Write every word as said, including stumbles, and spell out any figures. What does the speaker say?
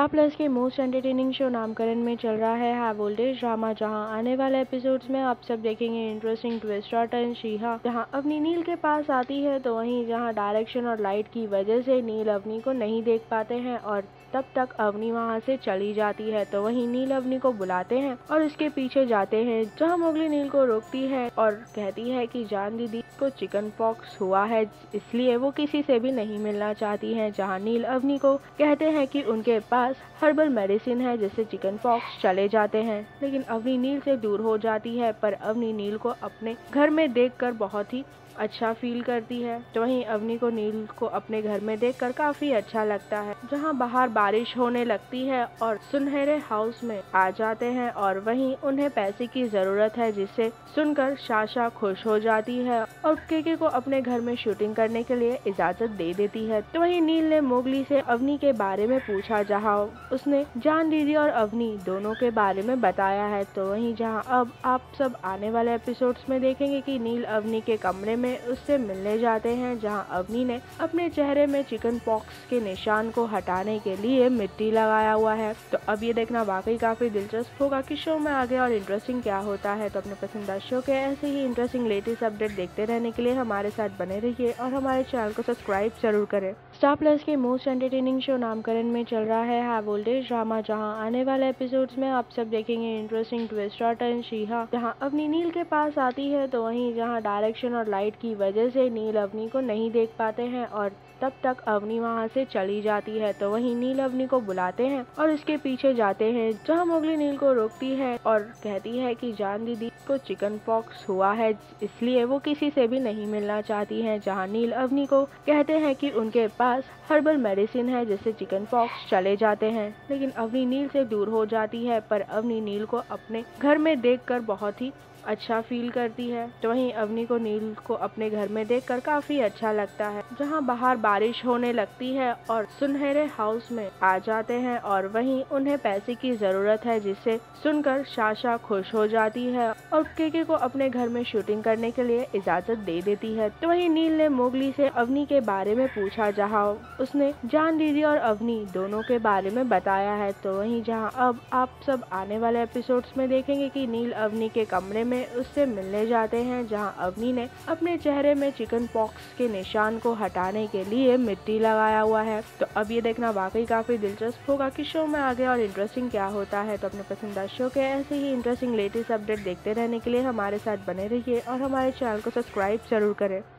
Star Plus के most entertaining show Naamkaran में चल रहा है हाई वोल्टेज ड्रामा, जहां आने वाले एपिसोड्स में आप सब देखेंगे इंटरेस्टिंग ट्विस्ट और टर्न। शीहा जहां अवनी नील के पास आती है, तो वहीं जहां डायरेक्शन और लाइट की वजह से नील अवनी को नहीं देख पाते हैं और तब तक अवनी वहां से चली जाती है। तो वहीं नील अवनी को बुलाते हैं और उसके पीछे जाते हैं, जहां मोगली नील को रोकती है और कहती है कि जान दीदी को चिकन पॉक्स हुआ है, इसलिए वो किसी से भी नहीं मिलना चाहती हैं। जहां नील अवनी को कहते हैं कि उनके पास हर्बल मेडिसिन है जिससे चिकन पॉक्स चले जाते हैं, लेकिन अवनी नील से दूर हो जाती है। पर अवनी नील को अपने घर में देखकर बहुत ही अच्छा फील करती है। तो वहीं अवनी को नील को अपने घर में देखकर काफी अच्छा लगता है, जहां बाहर बारिश होने लगती है और सुनहरे हाउस में आ जाते हैं और वहीं उन्हें पैसे की जरूरत है, जिससे सुनकर साशा खुश हो जाती है और केके को अपने घर में शूटिंग करने के लिए इजाजत दे देती है। तो वहीं नील ने मोगली से अवनी के बारे में पूछा, जहां उसने जान दीदी और अवनी दोनों के बारे में बताया है। तो वहीं जहां अब आप सब आने वाले एपिसोड्स में देखेंगे कि नील अवनी के कमरे में उससे मिलने जाते हैं, जहां अवनी ने अपने चेहरे में चिकन पॉक्स के निशान को हटाने के लिए मिट्टी लगाया हुआ है। तो अब ये देखना वाकई काफी दिलचस्प होगा कि शो में आगे और इंटरेस्टिंग क्या होता है। तो अपने पसंदीदा शो के ऐसे ही इंटरेस्टिंग लेटेस्ट अपडेट देखते रहने के लिए हमारे साथ बने रहिए और हमारे चैनल को सब्सक्राइब जरूर करें। स्टार प्लस के मोस्ट एंटरटेनिंग शो नामकरण में चल रहा है हाई वोल्टेज ड्रामा, जहां आने वाले एपिसोड्स में आप सब देखेंगे इंटरेस्टिंग ट्विस्ट और टर्न। शीहा जहां अवनी नील के पास आती है, तो वहीं जहां डायरेक्शन और लाइट की वजह से नील अवनी को नहीं देख पाते हैं और तब तक अवनी वहां से चली जाती है। तो वहीं नील अवनी को बुलाते हैं और उसके पीछे जाते हैं, जहां मोगली नील को रोकती है और कहती है कि जान दीदी को चिकन पॉक्स हुआ है, इसलिए वो किसी से भी नहीं मिलना चाहती हैं। जहां नील अवनी को कहते हैं कि उनके पास हर्बल मेडिसिन है जिससे चिकन पॉक्स चले जाते हैं, लेकिन अवनी नील से दूर हो जाती है। पर अवनी नील को अपने घर में देखकर बहुत ही अच्छा फील करती है। तो वहीं अवनी को नील को अपने घर में देखकर काफी अच्छा लगता है, जहां बाहर बारिश होने लगती है और सुनहरे हाउस में आ जाते हैं और वहीं उन्हें पैसे की जरूरत है, जिससे सुनकर साशा खुश हो जाती है और केके को अपने घर में शूटिंग करने के लिए इजाजत दे देती है। तो वहीं नील ने मोगली से अवनी के बारे में पूछा, जहां उसने जान दीदी और अवनी दोनों के बारे में बताया है। तो वहीं जहां अब आप सब आने वाले एपिसोड्स में देखेंगे कि नील अवनी के कमरे में उससे मिलने जाते हैं, जहां अवनी ने अपने चेहरे में चिकन पॉक्स के निशान को हटाने के लिए मिट्टी लगाया हुआ है। तो अब ये देखना वाकई काफी दिलचस्प होगा कि शो में आगे और इंटरेस्टिंग क्या होता है। तो अपने पसंदीदा शो के ऐसे ही इंटरेस्टिंग लेटेस्ट अपडेट देखते रहने के लिए हमारे साथ बने रहिए और हमारे चैनल को सब्सक्राइब जरूर करें।